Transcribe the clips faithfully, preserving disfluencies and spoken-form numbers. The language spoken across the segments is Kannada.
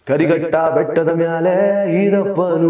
ಕರಿಘಟ್ಟ ಬೆಟ್ಟದ ಮ್ಯಾಲೆ ಈರಪ್ಪನು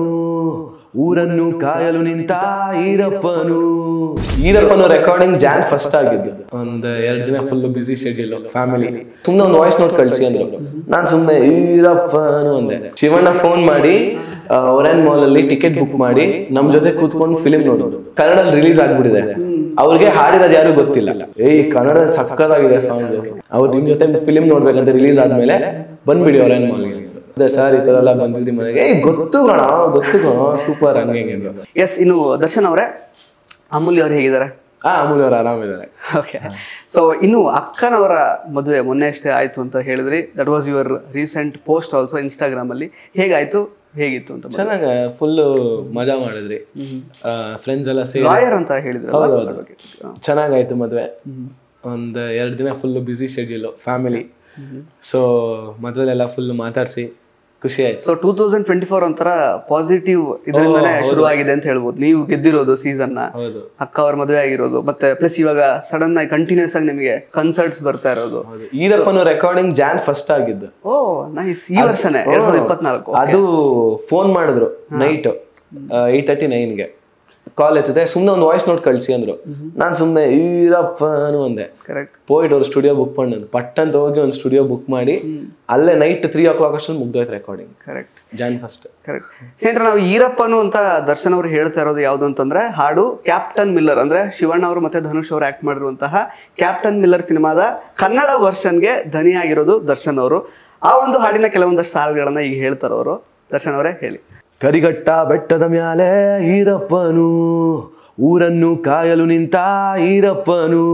ಊರನ್ನು ಕಾಯಲು ನಿಂತ ಈರಪ್ಪನು. ಈರಪ್ಪನು ರೆಕಾರ್ಡಿಂಗ್ ಜಾನ್ ಫಸ್ಟ್ ಆಗಿದ್ದು. ಒಂದ್ ಎರಡ್ ದಿನ ಫುಲ್ ಬಿಸಿ ಶೆಡ್ಯೂಲ್ ಫ್ಯಾಮಿಲಿ. ಸುಮ್ನೆ ಒಂದು ವಾಯ್ಸ್ ನೋಟ್ ಕಳ್ಸಿ ಅಂದ್ರು. ನಾನ್ ಸುಮ್ನೆ ಈರಪ್ಪನು ಅಂದೆ. ಶಿವಣ್ಣ ಫೋನ್ ಮಾಡಿ ಒರೆನ್ ಮಾಲ್ ಅಲ್ಲಿ ಟಿಕೆಟ್ ಬುಕ್ ಮಾಡಿ ನಮ್ ಜೊತೆ ಕೂತ್ಕೊಂಡು ಫಿಲಿಂ ನೋಡೋದು. ಕನ್ನಡದಲ್ಲಿ ರಿಲೀಸ್ ಆಗ್ಬಿಟ್ಟಿದೆ. ಅವ್ರಿಗೆ ಹಾಡಿರೋದು ಯಾರು ಗೊತ್ತಿಲ್ಲ. ಏಯ್ ಕನ್ನಡ ಸಕ್ಕತ್ತಾಗಿದೆ ಸಾಂಗ್, ಅವ್ರು ನಿಮ್ ಜೊತೆ ಫಿಲಿಂ ನೋಡ್ಬೇಕಂತ ರಿಲೀಸ್ ಆದ್ಮೇಲೆ ಬಂದ್ಬಿಡಿ ಒರೆನ್ ಮಾಲ್ಗೆ. ಸರ್ ಈ ತರ ಎಲ್ಲ ಬಂದಿದ್ರಿ ಮನೆಗೆ, ಗೊತ್ತು ಗಣ ಗೊತ್ತು ಗಣ ಸೂಪರ್ ಹಂಗೆ ಹೆಂಗೆ. ಎಸ್, ಇನ್ನು ದರ್ಶನ್ ಅವರೇ, ಅಮೂಲ್ಯ ಅವ್ರು ಹೇಗಿದ್ದಾರೆ? ಹಾ, ಅಮೂಲ್ಯ ಅವ್ರು ಆರಾಮಿದ್ದಾರೆ. ಓಕೆ, ಸೊ ಇನ್ನು ಅಕ್ಕನವರ ಮದುವೆ ಮೊನ್ನೆ ಅಷ್ಟೇ ಆಯ್ತು ಅಂತ ಹೇಳಿದ್ರಿ. That was your recent post also Instagram ಅಲ್ಲಿ. ಹೇಗಾಯ್ತು, ಹೇಗಿತ್ತು ಅಂತ? ಚೆನ್ನಾಗ ಫುಲ್ ಮಜಾ ಮಾಡಿದ್ರಿ, ಫ್ರೆಂಡ್ಸ್ ಎಲ್ಲ ಸೇರಿ. ಲಾಯರ್ ಅಂತ ಹೇಳಿದ್ರು. ಹೌದೌದು, ಚೆನ್ನಾಗಾಯ್ತು ಮದುವೆ. ಒಂದ್ ಎರಡ್ ದಿನ full busy schedule family. So ಮದುವೆಲೆಲ್ಲ ಫುಲ್ ಮಾತಾಡ್ಸಿ ಖುಷಿ ಆಯ್ತು. So two thousand twenty four ಒಂಥರ ಪಾಸಿಟಿವ್ ಇದರಿಂದಾನೇ ಶುರುವಾಗಿದೆ ಅಂತ ಹೇಳ್ಬೋದು. ನೀವು ಗೆದ್ದಿರೋದು ಸೀಸನ್ ನ, ಅಕ್ಕ ಅವ್ರ ಮದುವೆ ಆಗಿರೋದು, ಮತ್ತೆ ಪ್ಲಸ್ ಇವಾಗ ಸಡನ್ ಆಗಿ ಕಂಟಿನ್ಯೂಸ್ ಆಗಿ ನಿಮಗೆ ಕನ್ಸರ್ಟ್ಸ್ ಬರ್ತಾ ಇರೋದು. ಈರಪ್ಪನು ರೆಕಾರ್ಡಿಂಗ್ ಜಾನ್ ಫಸ್ಟ್ ಆಗಿದ್ದು. Oh nice. ಈ ವರ್ಷನೇ ಎರಡ್ ಸಾವಿರದ ಇಪ್ಪತ್ನಾಲ್ಕು. ಅದು ಫೋನ್ ಮಾಡಿದ್ರು ನೈಟ್ ಏಟ್ ತರ್ಟಿ ನೈನ್ಗೆ ಕಾಲ್ ಎತ್ತಿದೆ. ಸುಮ್ನೆ ಒಂದು ವಾಯ್ಸ್ ನೋಟ್ ಕಳ್ಸಿ ಅಂದ್ರು. ನಾನ್ ಸುಮ್ನೆ ಈರಪ್ಪನು ಅಂದೆ. ಕರೆಕ್ಟ್. ಪೋಯಿಟ್ ಅವ್ರು ಸ್ಟುಡಿಯೋ ಬುಕ್ பண்ணது. ಪಟ್ಟಂತ ಹೋಗಿ ಒಂದು ಸ್ಟುಡಿಯೋ ಬುಕ್ ಮಾಡಿ ಅಲ್ಲೇ ನೈಟ್ ತ್ರೀ ಓ ಕ್ಲಾಕ್ ಅಷ್ಟೊಂದು ಮುಗ್ದೋಯ್ತು recording. Correct. John first. Correct. ಸ್ನೇಹಿತರೆ, ನಾವು ಈರಪ್ಪನು ಅಂತ ದರ್ಶನ್ ಅವರು ಹೇಳ್ತಾ ಇರೋದು ಯಾವ್ದು ಅಂತಂದ್ರೆ ಹಾಡು ಕ್ಯಾಪ್ಟನ್ ಮಿಲ್ಲರ್, ಅಂದ್ರೆ ಶಿವಣ್ಣ ಅವರು ಮತ್ತೆ ಧನುಷ್ ಅವರು ಆಕ್ಟ್ ಮಾಡಿರುವಂತಹ ಕ್ಯಾಪ್ಟನ್ ಮಿಲ್ಲರ್ ಸಿನಿಮಾದ ಕನ್ನಡ ವರ್ಷನ್ಗೆ ಧನಿಯಾಗಿರೋದು ದರ್ಶನ್ ಅವರು. ಆ ಒಂದು ಹಾಡಿನ ಕೆಲವೊಂದಷ್ಟು ಸಾಲುಗಳನ್ನ ಈಗ ಹೇಳ್ತಾರ ಅವರು. ದರ್ಶನ್ ಅವರೇ ಹೇಳಿ. ಕರಿಘಟ್ಟ ಬೆಟ್ಟದ ಮ್ಯಾಲೆ ಈರಪ್ಪನು ಊರನ್ನು ಕಾಯಲು ನಿಂತ ಈರಪ್ಪನು,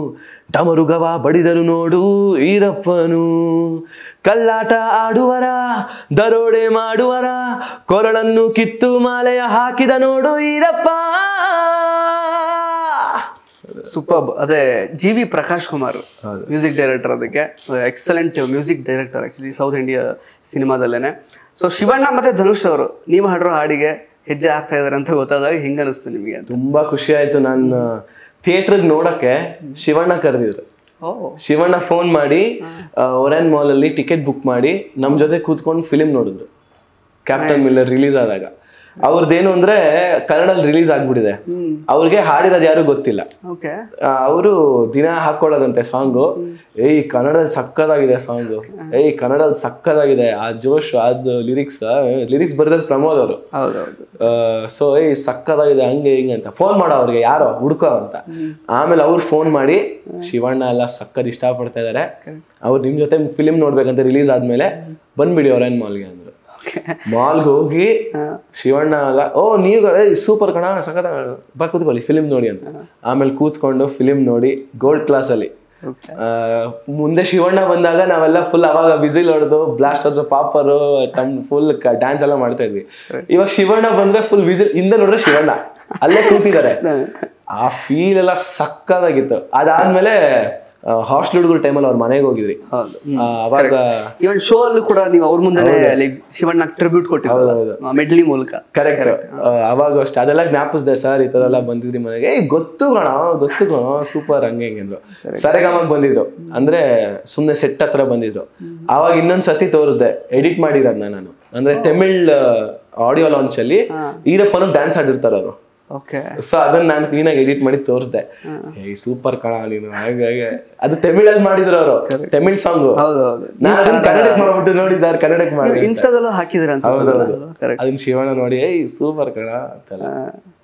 ಡಮರುಗವ ಬಡಿದರು ನೋಡು ಈರಪ್ಪನು, ಕಲ್ಲಾಟ ಆಡುವರ ದರೋಡೆ ಮಾಡುವರ ಕೊರಳನ್ನು ಕಿತ್ತು ಮಾಲೆಯ ಹಾಕಿದ ನೋಡು ಈರಪ್ಪ. ಸೂಪರ್. ಅದೇ G V Prakash Kumar music director, ಅದಕ್ಕೆ excellent music director actually south India ಸಿನಿಮಾದಲ್ಲೇನೆ. ಸೊ ಶಿವಣ್ಣ ಮತ್ತೆ ಧನುಷ್ ಅವರು ನೀವು ಹಾಡಿರೋ ಹಾಡಿಗೆ ಹೆಜ್ಜೆ ಆಗ್ತಾ ಇದಾರೆ ಅಂತ ಗೊತ್ತಾದಾಗ ಹೆಂಗ ಅನಿಸ್ತು ನಿಮಗೆ? ತುಂಬಾ ಖುಷಿ ಆಯ್ತು. ನಾನು ಥಿಯೇಟರ್ಗೆ ನೋಡಕ್ಕೆ ಶಿವಣ್ಣ ಕರೆದಿದ್ರು. ಶಿವಣ್ಣ ಫೋನ್ ಮಾಡಿ ಒರೆನ್ ಮಾಲ್ ಅಲ್ಲಿ ಟಿಕೆಟ್ ಬುಕ್ ಮಾಡಿ ನಮ್ ಜೊತೆ ಕೂತ್ಕೊಂಡು ಫಿಲಿಂ ನೋಡಿದ್ರು ಕ್ಯಾಪ್ಟನ್ ಮಿಲ್ಲರ್ ರಿಲೀಸ್ ಆದಾಗ. ಅವ್ರದ್ದೇನು ಅಂದ್ರೆ ಕನ್ನಡದಲ್ಲಿ ರಿಲೀಸ್ ಆಗ್ಬಿಟ್ಟಿದೆ. ಅವ್ರಿಗೆ ಹಾಡಿರೋದು ಯಾರು ಗೊತ್ತಿಲ್ಲ. ಅವರು ದಿನ ಹಾಕೊಳ್ಳೋದಂತೆ ಸಾಂಗು. ಏಯ್ ಕನ್ನಡದಲ್ಲಿ ಸಕ್ಕದಾಗಿದೆ ಸಾಂಗು, ಏಯ್ ಕನ್ನಡದಲ್ಲಿ ಸಕ್ಕದಾಗಿದೆ, ಆ ಜೋಶ್, ಅದು ಲಿರಿಕ್ಸ್ ಲಿರಿಕ್ಸ್ ಬರ್ದದ್ ಪ್ರಮೋದ್ ಅವರು. ಸೊ ಏಯ್ ಸಕ್ಕದಾಗಿದೆ ಹಂಗೆ ಹಿಂಗೆ ಅಂತ ಫೋನ್ ಮಾಡೋ ಅವ್ರಿಗೆ, ಯಾರೋ ಹುಡ್ಕೋ ಅಂತ. ಆಮೇಲೆ ಅವ್ರು ಫೋನ್ ಮಾಡಿ ಶಿವಣ್ಣ ಎಲ್ಲ ಸಕ್ಕದ್ ಇಷ್ಟ ಪಡ್ತಾ ಇದಾರೆ, ಅವ್ರು ನಿಮ್ ಜೊತೆ ಫಿಲಿಂ ನೋಡ್ಬೇಕಂತ ರಿಲೀಸ್ ಆದ್ಮೇಲೆ ಬಂದ್ಬಿಡಿ ಒರೆನ್ ಮಾಲ್ಗೆ ಅಂದ್ರು. ಮಾಲ್ಗೆ ಹೋಗಿ ಶಿವಣ್ಣ ಎಲ್ಲ ಓ ನೀವು ಸೂಪರ್ ಕಣ ಸಖತ್ ಬಾ ಕೂತ್ಕೊಳ್ಳಿ ಫಿಲಿಂ ನೋಡಿ ಅಂತ. ಆಮೇಲೆ ಕೂತ್ಕೊಂಡು ಫಿಲಿಂ ನೋಡಿ ಗೋಲ್ಡ್ ಕ್ಲಾಸ್ ಅಲ್ಲಿ. ಮುಂದೆ ಶಿವಣ್ಣ ಬಂದಾಗ ನಾವೆಲ್ಲ ಫುಲ್ ಅವಾಗ ಬಿಸಿಲ್ ಹೊಡೆದು ಬ್ಲಾಸ್ಟ್ ಹೊಡೆದು ಪಾಪರು ಟಮ್ ಫುಲ್ ಡ್ಯಾನ್ಸ್ ಎಲ್ಲ ಮಾಡ್ತಾ ಇದ್ವಿ. ಇವಾಗ ಶಿವಣ್ಣ ಬಂದ್ರೆ ಫುಲ್ ವಿಸಿಲ್, ಹಿಂದೆ ನೋಡ್ರೆ ಶಿವಣ್ಣ ಅಲ್ಲೇ ಕೂತಿದ್ದಾರೆ. ಆ ಫೀಲ್ ಎಲ್ಲ ಸಕ್ಕದಾಗಿತ್ತು. ಅದಾದ್ಮೇಲೆ ಹಾಸ್ಟೆಲ್ ಹುಡುಗರು ಟೈಮಲ್ಲಿ ಅವ್ರ ಮನೆಗೆ ಹೋಗಿದ್ರಿ. ಅವಾಗ ಇವನ್ ಶೋ ಅಲ್ಲೂ ಕೂಡ ನೀವು ಅವ್ರ ಮುಂದೆ ಶಿವಣ್ಣ ಟ್ರಿಬ್ಯೂಟ್ ಕೊಟ್ಟಿರೋದು ಮೆಡ್ಲಿ ಮೂಲಕ. ಕರೆಕ್ಟ್. ಅವಾಗ ಅಷ್ಟೇ ಅದೆಲ್ಲ ಜ್ಞಾಪಿಸ್ದೆ. ಸರ್ ಈ ತರ ಎಲ್ಲ ಬಂದಿದ್ರಿ ಮನೆಗೆ, ಏಯ್ ಗೊತ್ತು ಗಣ ಗೊತ್ತು ಗಣ ಸೂಪರ್ ಹಂಗೆ ಹೆಂಗೆ ಅಂದ್ರು. ಸರೆಗಮಗೆ ಬಂದಿದ್ರು, ಅಂದ್ರೆ ಸುಮ್ನೆ ಸೆಟ್ ಹತ್ರ ಬಂದಿದ್ರು. ಅವಾಗ ಇನ್ನೊಂದ್ ಸತಿ ತೋರಿಸ್ದೆ ಎಡಿಟ್ ಮಾಡಿರೋದ್ನ ನಾನು. ಅಂದ್ರೆ ತಮಿಳ್ ಆಡಿಯೋ ಲಾಂಚ್ ಅಲ್ಲಿ ಈರಪ್ಪನ ಡ್ಯಾನ್ಸ್ ಆಡಿರ್ತಾರ ಅವರು. ಸೊ ಅದನ್ನ ನಾನು ಕ್ಲೀನ್ ಆಗಿ ಎಡಿಟ್ ಮಾಡಿ ತೋರಿಸ್ದೆ. ಏಯ್ ಸೂಪರ್ ಕಣ ನೀನು ಹಾಗೆ ಹಾಗೆ. ಅದು ತಮಿಳಲ್ಲಿ ಮಾಡಿದ್ರು ಅವರು, ತಮಿಳ್ ಸಾಂಗ್. ನಾನು ಅದನ್ನ ಕನ್ನಡಕ್ಕೆ ಮಾಡ್ಬಿಟ್ಟು ನೋಡಿ ಸರ್ ಕನ್ನಡಕ್ಕೆ ಮಾಡಿ ಇನ್ಸ್ಟಾದಲ್ಲೂ ಹಾಕಿದ್ರೆ ಅದನ್ನ ಶಿವಣ್ಣ ನೋಡಿ ಏಯ್ ಸೂಪರ್ ಕಣ ಅಂತೆಲ್ಲ.